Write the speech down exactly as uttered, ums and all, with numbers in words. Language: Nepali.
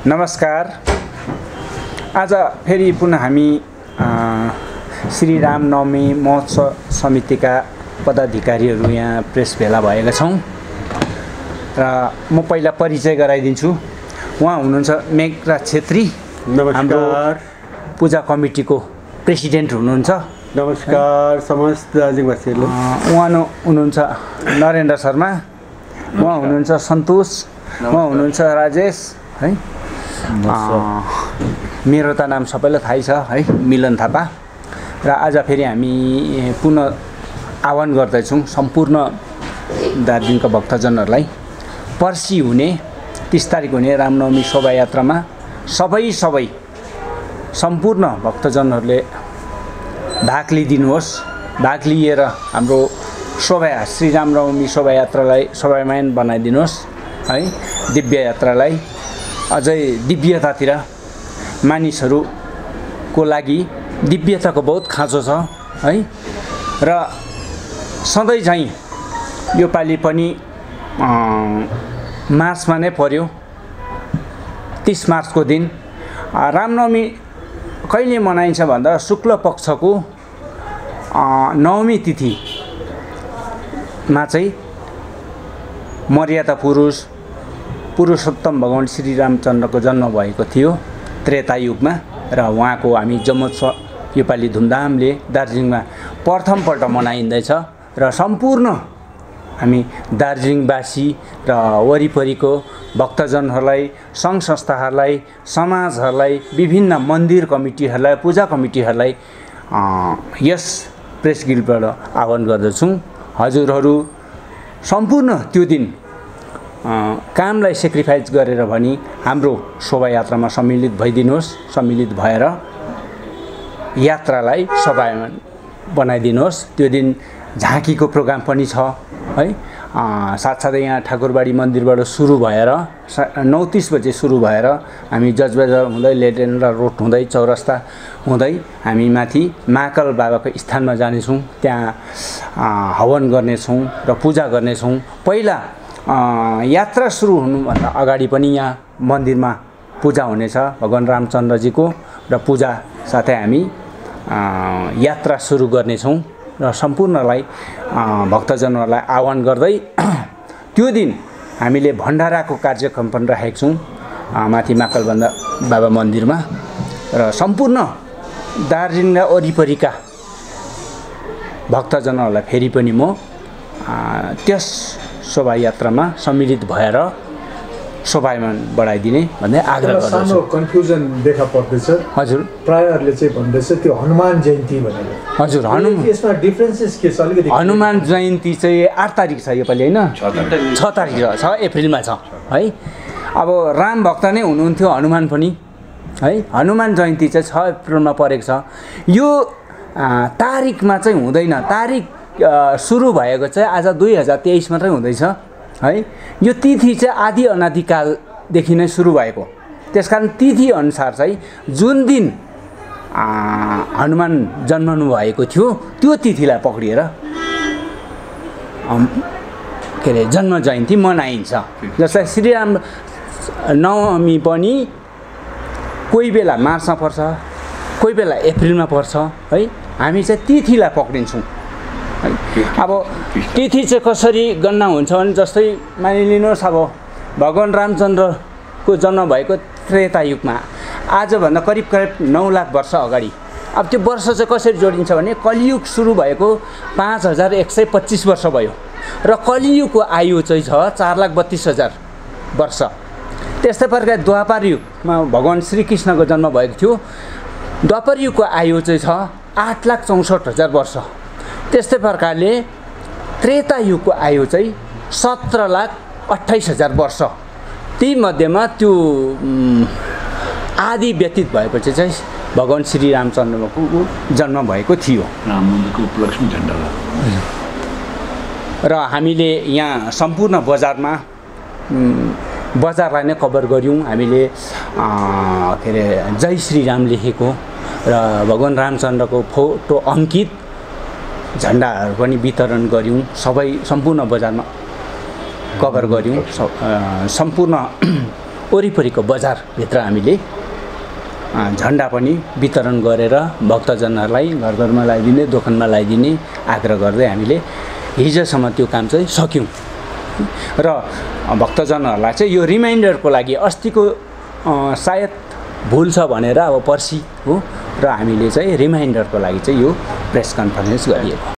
नमस्कार। आज फेरि पुनः हामी श्री रामनवमी महोत्सव समितिका पदाधिकारीहरू यहाँ प्रेस भेला भएका छौँ र म पहिला परिचय गराइदिन्छु। उहाँ हुनुहुन्छ मेघराज छेत्री, हाम्रो पूजा कमिटीको प्रेसिडेन्ट हुनुहुन्छ। नमस्कार समस्त दार्जिलिङवासीहरूले। उहाँ हुनुहुन्छ नरेन्द्र शर्मा, उहाँ हुनुहुन्छ सन्तोष, उहाँ हुनुहुन्छ राजेश है। मेरो त नाम सबैलाई थाहै छ है, मिलन थापा। र आज फेरि हामी पुनः आह्वान गर्दैछौँ सम्पूर्ण दार्जिलिङका भक्तजनहरूलाई पर्सि हुने तीस तारिक हुने रामनवमी शोभायात्रामा सबै सबै सम्पूर्ण भक्तजनहरूले भाग लिइदिनुहोस्। भाग लिएर हाम्रो शोभा श्री रामनवमी शोभायात्रालाई शोभायमान बनाइदिनुहोस् है। दिव्य यात्रालाई अझै दिव्यतातिर मानिसहरूको लागि दिव्यताको बहुत खाँचो छ है। र सधैँ चाहिँ यो पालि पनि मार्चमा नै पर्यो, तीस मार्चको दिन। रामनवमी कहिले मनाइन्छ भन्दा शुक्ल पक्षको नवमी तिथिमा चाहिँ मर्यादा पुरुष पुरुषोत्तम भगवान श्री रामचन्द्रको जन्म भएको थियो त्रेता युगमा। र उहाँको हामी जन्मोत्सव योपालि धुमधामले दार्जिलिङमा प्रथमपल्ट मनाइँदैछ। र सम्पूर्ण हामी दार्जिलिङवासी र वरिपरिको भक्तजनहरूलाई, सङ्घ संस्थाहरूलाई, समाजहरूलाई, विभिन्न मन्दिर कमिटीहरूलाई, पूजा कमिटीहरूलाई यस प्रेस गिल्डबाट आह्वान गर्दछौँ। हजुरहरू सम्पूर्ण त्यो दिन कामलाई सेक्रिफाइस गरेर भनी हाम्रो शोभायात्रामा सम्मिलित भइदिनुहोस्। सम्मिलित भएर यात्रालाई शोभायमान बनाइदिनुहोस्। त्यो दिन झाँकीको प्रोग्राम पनि छ है। साथसाथै यहाँ ठाकुरबाडी मन्दिरबाट सुरु भएर नौ तीस बजे सुरु भएर हामी जज बजार हुँदै लेटेन र रोड हुँदै चौरस्ता हुँदै हामी माथि महाकाल बाबाको स्थानमा जानेछौँ। त्यहाँ हवन गर्नेछौँ र पूजा गर्नेछौँ। पहिला यात्रा सुरु हुनुभन्दा अगाडि पनि यहाँ मन्दिरमा पूजा हुनेछ भगवान रामचन्द्रजीको। र पूजा साथै हामी यात्रा सुरु गर्नेछौँ। र सम्पूर्णलाई भक्तजनहरूलाई आह्वान गर्दै त्यो दिन हामीले भण्डाराको कार्यक्रम पनि राखेको छौँ माथि महाकाल बाबा मन्दिरमा। र सम्पूर्ण दार्जिलिङ र वरिपरिका भक्तजनहरूलाई फेरि पनि म त्यस शोभायात्रामा सम्मिलित भएर शोभायमान बढाइदिने भन्दै आग्रह गर्दछु। सानो कन्फ्युजन देखा पर्दैछ। हजुर, प्रायःहरूले चाहिँ भन्दैछ त्यो हनुमान जयन्ती भनेर। हजुर, हनुमान यसमा डिफरेन्सेस के छ अलिकति? हनुमान जयन्ती चाहिँ आठ तारिक छ योपालि होइन, छ तारिक छ, अप्रिलमा छ है। अब राम भक्त नै हुनुहुन्थ्यो हनुमान पनि है। हनुमान जयन्ती चाहिँ छ अप्रिलमा परेको छ। यो तारिकमा चाहिँ हुँदैन। तारिक सुरु भएको चाहिँ आज दुई हजार तेइस मात्रै हुँदैछ है। यो तिथि चाहिँ आदि अनादिकालदेखि नै सुरु भएको। त्यसकारण तिथि अनुसार चाहिँ जुन दिन हनुमान जन्मनु भएको थियो त्यो तिथिलाई पक्रिएर के अरे जन्म जयन्ती मनाइन्छ। जस्तै श्रीराम नवमी पनि कोही बेला मार्चमा पर्छ, कोही बेला अप्रिलमा पर्छ है। हामी चाहिँ तिथिलाई पक्रिन्छौँ। अब तिथि चाहिँ कसरी गणना हुन्छ भने जस्तै मानिलिनुहोस् अब भगवान रामचन्द्रको जन्म भएको त्रेता युगमा आजभन्दा करिब करिब नौ लाख वर्ष अगाडि। अब त्यो वर्ष चाहिँ कसरी जोडिन्छ भने कलियुग सुरु भएको पाँच हजार एक सय पच्चिस वर्ष भयो र कलियुगको आयु चाहिँ छ चार लाख बत्तिस हजार वर्ष। त्यस्तै प्रकार द्वापर युगमा भगवान श्रीकृष्णको जन्म भएको थियो। द्वापर युगको आयु चाहिँ छ आठ लाख चौसठ हजार वर्ष। त्यस्तै प्रकारले त्रेता युगको आयु चाहिँ सत्र लाख अट्ठाइस हजार वर्ष। ती मध्येमा त्यो आदि व्यतीत भएपछि चाहिँ भगवान श्री रामचन्द्रको जन्म भएको थियो। रामनवमीको उपलक्ष्मी झन्डा र हामीले यहाँ सम्पूर्ण बजारमा बजारलाई नै कभर गऱ्यौँ। हामीले के अरे जय श्री राम लेखेको र भगवान रामचन्द्रको फोटो अङ्कित झन्डाहरू पनि वितरण गऱ्यौँ। सबै सम्पूर्ण बजारमा कभर गऱ्यौँ। सम्पूर्ण वरिपरिको बजारभित्र हामीले झन्डा पनि वितरण गरेर भक्तजनहरूलाई घर घरमा लगाइदिने दोकानमा लगाइदिने आग्रह गर्दै हामीले हिजोसम्म त्यो काम चाहिँ सक्यौँ र भक्तजनहरूलाई चाहिँ यो रिमाइन्डरको लागि अस्तिको सायद भुल छ भनेर अब पर्सि हो र हामीले चाहिँ रिमाइन्डरको लागि चाहिँ यो प्रेस कन्फरेन्स गरिएको